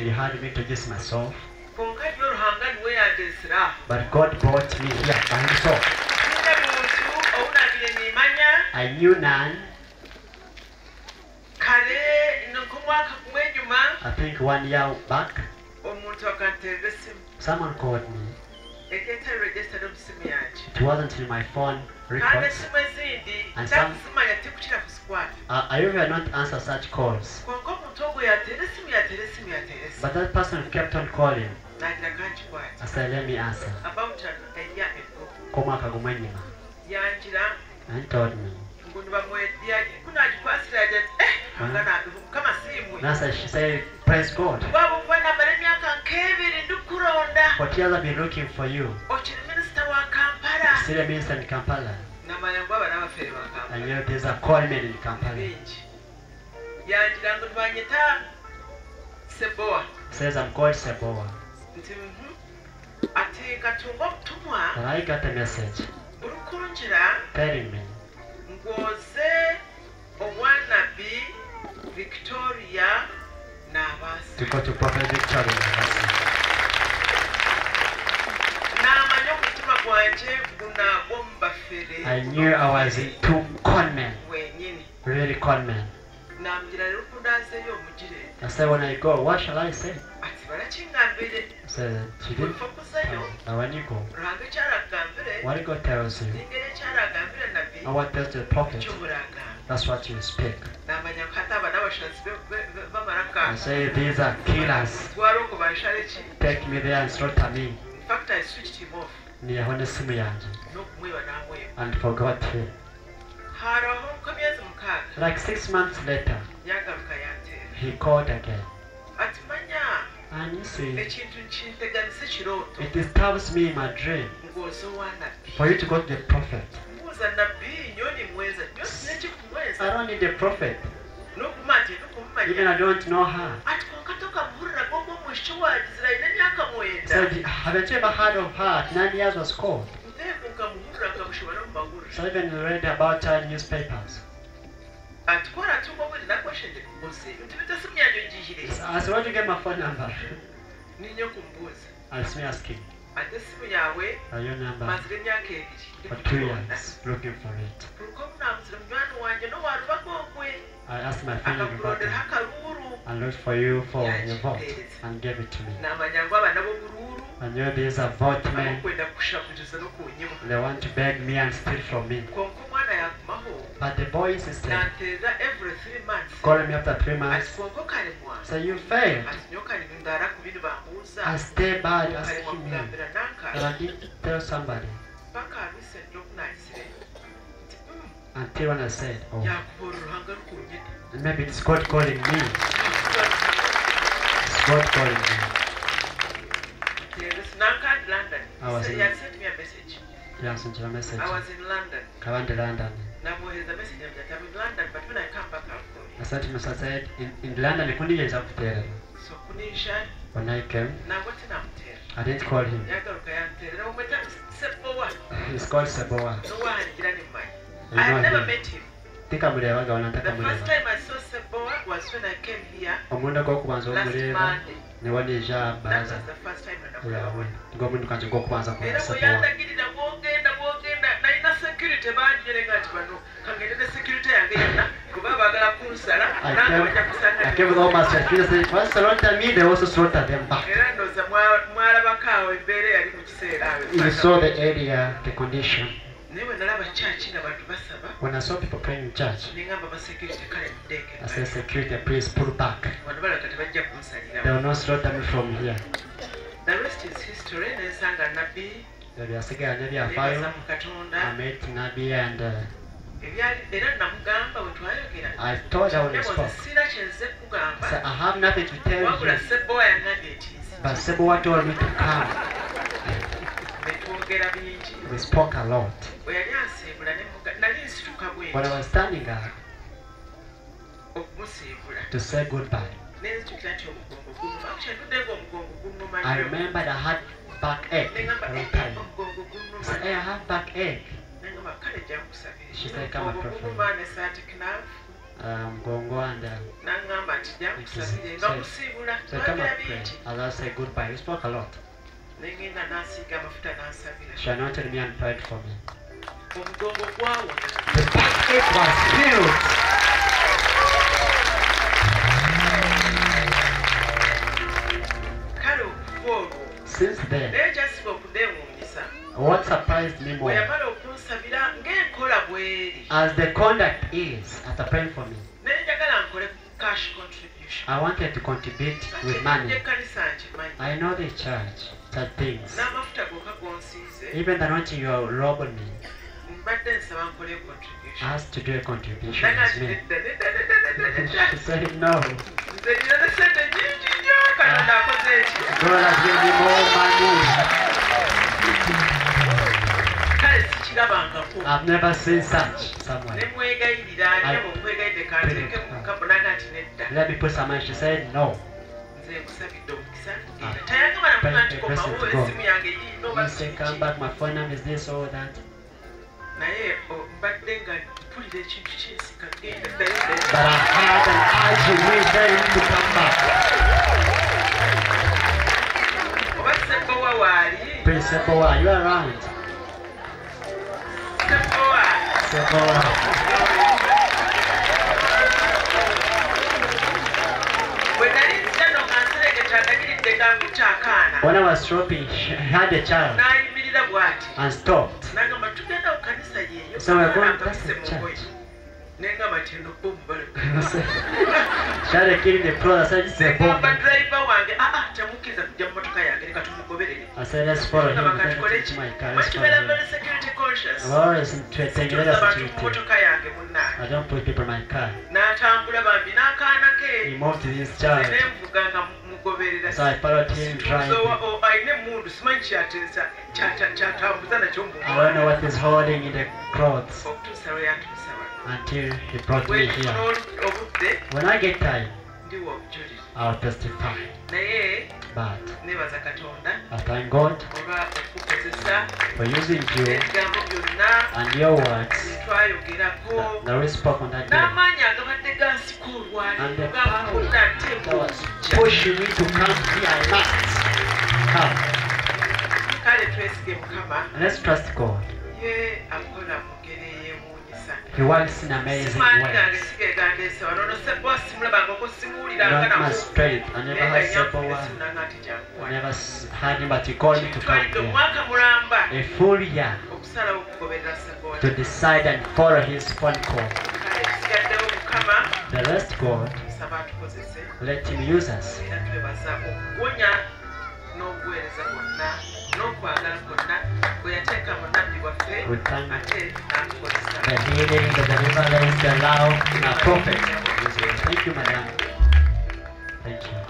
He had me to just myself. konka y'oruhanga niwe yandesera. But God brought me here by himself. Sinde muntu owunabire nimanya. I knew none. Kale nk'omwaka gumwe enyuma. I think 1 year back, Omuntu akanteera essimu. someone called me. Ekyetali registered mu ssimu yange. It wasn't in my phone Kandi records. essimu ezindi And some- takuzimanya tikukira ku squad. I usually not answer such calls. Konka omuntu ogwo yateera essimu yateera essimu yateera essimu. But that person kept on calling. Nagira kankikwata. I said, let me answer. About ejja eggo. Komwaka gumwe nyuma. Yanjira And told me. ngundu bamwedya kunagikwasira ati mukama siimwe. Nasa, she said, praise God. Waba okuba namala emyaka nk'ebiri ndikuronda. What years I've been looking for you? Okiri minisita wa Kampala. Still a minister in Kampala. Namanya ngu aba n'abafeere ba I Kampala. knew there's a call man in Kampala. Bingi. Yanjira ngundu banyita Seboa. Says I'm called Seboa. Nti ati katunga obutumwa And I got a message burukunjira telling me ng'oze obwannabbi Victoria n'abaasi. to go to Prophet Victoria University. N'amanya omutima gwange gunaagwa mu bafere. I knew I was into con men, Wenyini. really con men. N'amugira rero kundazeeyo omugire. I said, when I go, what shall I say? Ati barakiŋŋambire. I said, she didn't. Bwefa kuzayo. Now when you go, Ruhanga ekyalagambire. what God tells you, N'engeri ekyalagambire nabbi. or what tells the prophet, Ky'obulagamba. that's what you speak. N'amanya kati aba n'abashansi bamala I kaasa. say, these are killers. Twala okwo banshale ki. Take me there and slaughter me. In fact, I switched him off. Niyahone simu yanjye. N'okumweba n'amweba. And forgot him. Haraho nk'emyezi mukaaga. Like 6 months later, Yagaruka yanteera. he called again. Ati manya And you see, ekintu kinteganisa ekirooto it disturbs me in my dream ng'oze owannabbi. for you to go to the prophet. Mbuuza nabbi nnyo nimweza nnyo sina I kikumweza. don't need the prophet. N'okuma nti Even tukumumanya. I don't know her. Ati konka tokamuhulira gwogwo omwisho wagizira alina emyaka mwenda. So haven't you ever heard of her? 9 years was called. Nteeko nkamuhulira nkamushobora mu maguru. So even read about her in newspapers. Ati kola tuko bwe nakweshende kubuuza ebyo. Nti bitasimu yange ogiyihire. So I said, where did you get my phone number? Ninyo kumbuuza. I was me asking, Ate essimu yawe are your number mazira emyaka ebiri. for 2 years looking for it. Olukomu naamuzira munywani wange n'owalubako ogwe. I asked my friend about Akakulondera it akaluuru. and looked for you for your vote and gave it to me. N'amanya ngu abaana b'obuluulu I knew these are vote men. abakwenda kushabuliza n'okunyima. They want to beg me and steal from me. Konka omwana yagumaho But the boy insisted, n'anteeza every 3 months. calling me after 3 Ati months. konka kalemwa. So you failed. Ati nyo kalemwa ngaara ku bino bambuuza. I stay bad Kalemwa asking me. kugambira And nankaala. I didn't tell somebody Paka alwise nnyo okunaayisire. Nti until when I said, oh, yakuba oluhanga lukunyita. maybe it's God calling me. It's God calling me. Yes, Nankad, London. I was He in- had sent me a message. He answered your message. I was in London. Kawande London. Now here's the message that I'm in London, but when I come back, I'll call you. I said to him, I said, in London, I couldn't get up there. So Kunisha, When I came, now what in Amter? I didn't call him. Yagaruka yanter. Now what I'm Sepoa. He's called Seboa. No one had in mind. You I know have never him. met him. Tika mulebaga The wanataka first muleba. time I saw Seboa was when I came here Omundo gw'okubanza last omuleba Monday. ne wanija That was baraza the first time I yawe ng'omuntu kanje gw'okubanza era ku bwe Seboa. yandagirira bwogenda nalina security banjire nga nti bano kangendere security yange yonna kuba baagala kunsala nange bajja I came with all my security. Said, once slaughter me, they also slaughter them back. era ndooza mwalabako awo embeera yali mu kiseera You saw the area, the condition. naye bwe nalaba kyaki nga bantu basaba When I saw people praying in church, nengamba basecurity kale I said, muddeeke security, please pull back. bano balaga tebajja They kunsalira will not slaughter me from here. the rest is history nensanga nabbi Ebyasigala nebaza nebyafaayo. mu katonda I met Nabi and ebyali era namugamba bwe twayogera I told her when we neboze spoke. sira kyenze I kugamba said, I have nothing to tell wabula you. Seboa yaŋŋambye eti But Seboa told me to come. ne twogera bingi We spoke a lot. bwe yali ansiibula nali nsituka When I bwenti was standing up okumusiibula to say goodbye, nenzijukira nti omugongo gunuma kyentudde ng'omugongo gunuma I nnyo remembered I had backache nengamba a long time. omugongo I gunuma said, hey, I have backache. nengamba kale jja nkusabira She said, "Come and pray for me." gunuma ne saati knafu Gongo and n'aŋŋamba nti jja kusabire nga musiibula so come twagera and pray. bingi I'll say goodbye. We spoke a lot. ne ŋŋenda n'asiiga amafuta n'ansabira She anointed me and prayed for me. omugongo gwawona The backache was healed. kale okuva olwo Since then, naye kyasiba okuneewuunyisa what surprised me bwe more, yamala okunsabira ng'enkola bw'eri as the conduct is, after praying for me, naye njagala nkole cash contribution I wanted to contribute with money. ekkanisa nkimanyi I know the church things. n'amafuta gokka gonsiize Even the anointing you are robbing me mbadde nsaba nkole contribution has to do a contribution naga with me. nedda nedda She said no. nze nina ne sente nyingi nnyo katonda akoze eki God has given me more money. kale sikirabangako I've never seen such ne someone. mwegayirira ate bwekwegayidde kanteeke mu mukapo naga nti nedda Let me put some money. She said no. nze nkusabidde omukisa tayagamba namuga nti komawo esimu yange yiino You say come back, my phone number is this or that. naye mbadde nga mpulira ekintu kyensika genda ddayo But I had an urge in me telling him to come back. oba sebbowa waali Prince Sebowa, are you around? sebbowa Sebowa. bwe nali nzano nga nseregeta agagiridde gankuta akaana When I was shopping, she had a child n'ayimirira bw'ati and stopped. nagamba tugenda ku kanisa yeeyo So we're going to akabise the mu ngoye church. nengamba nti eno bbo omubale She had a kid in the pro. I said, it's a bomb. negamba driver wange temukkiriza kujja mu motoka yange leka tumugoberere I said, let's follow him. Ngamba We're kati going kole to ki my car. Let's makibeera follow him. very security conscious I'm always tengeneza abantu mu security. motoka yange munnange I don't put people in my car. n'atambula bambi n'akaana He ke moved to his child. nenvuga nga mugoberera So I followed him driving. alina emundu simanyi kyatambuza nakyo mu I don't know what he's holding in the clothes okutuusa lwe yatuusa wano until he brought me bwekifuna here. obudde When I get time, ndiwa obujulire I'll testify. naye But nebaza katonda I thank God olwa okukozesa for using you ebigambo byonna and your words byetwayogerako that we spoke on that day. n'amaanyi agabadde gansika olwali And the gankunda nte That was pushing me to come here. I must come. kale twesige mukama And let's trust God. ye akola mu ngeri eyeewuunyisa He works in amazing simaani gange ways. sigegandeese wano no sebwa simulabangako simuwuliranga Not my nako strength. I never had simple one. esinanga nti I kyankuwa never had him, but he called me to come kitwalidde here. omwaka mulamba A full year okusalawo okugoberera sebwa to decide and follow his phone call. kale tusigaddewo mukama The rest, God, tusaba atukozese let him use us. era twebaza okuwonya n'obuweereza bwonna n'okwagala kwonna bwe yateeka mu nnabbi waffe We thank ate n'atukozesa the healing, the deliverance, the love, and our prophet. Thank you, madam. Thank you.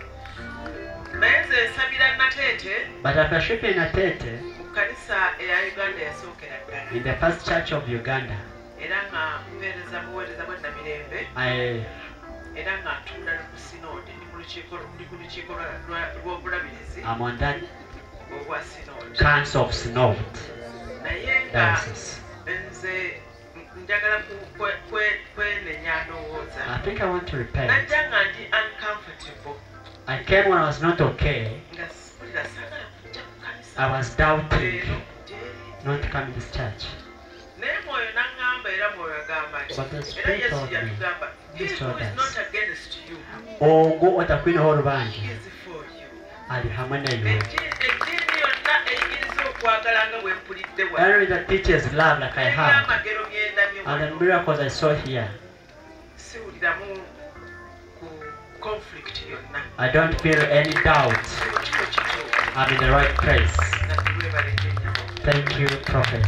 naye nze nsabira nateete But after shipping Atete, mu kkanisa eya uganda yasookera ddala in the first church of Uganda, era nga mpeereza buweereza bwa namirembe era nga ntunda ne ku sinodi ndi ku lukiiko lw'obulabirizi I'm on that obwa sinodi Council of Synod naye nga diocese. nze njagala kwenenya ndowooza I think I want to repent. najja nga ndi uncomfortable I came when I was not okay. nga sipulira saagala kujja ku kanisa I was doubting leero gyeri not to come to this church. naye mwoyo n'aŋŋamba era mwoyo agamba nti But the era Spirit yesu told me, yatugamba he He who told is us, not against you Ogo watakwinaho olubanji is for you ali hamwe nayo. eddiini yonna eyigiriza okwagala nga bwe mpulidde wa Every that teaches love like I have, amagero byendabye and the miracles I saw here, siwuliramu ku conflict yonna I don't feel any doubt. kino kino kituufu I'm in the right place. nabbi lwebalejje nnyo Thank you, Prophet.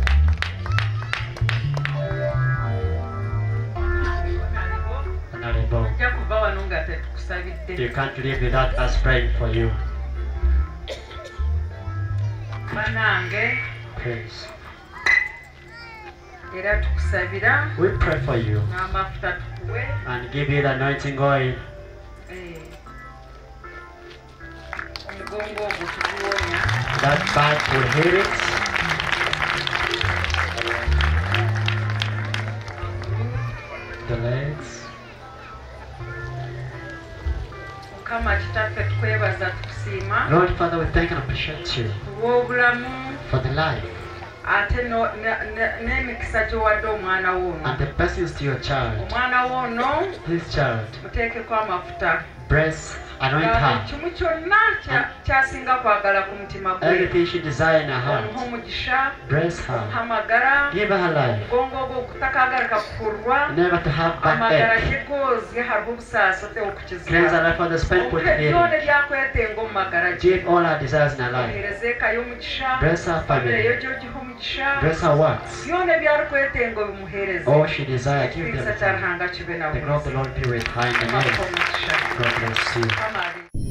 Honorable, ojja kuva wano nga tetukusabidde you can't live without us praying for you. banange Please. era tukusabira We pray for you n'amafuta tukuwe and give you the anointing oil. omugongo ogwo tuguwonya That back will heal it. The leg, Lord Father, we thank and appreciate you for the life and the blessings to your child. This child, bless, anoint her. Everything she desires in her heart, bless her. Give her her life. Never to have backache. Cleanse her life from the spell put in. Give all her desires in her life. Bless her family. Bless her works. All she desires, give them. The glory of the Lord be with her in the name. God bless you.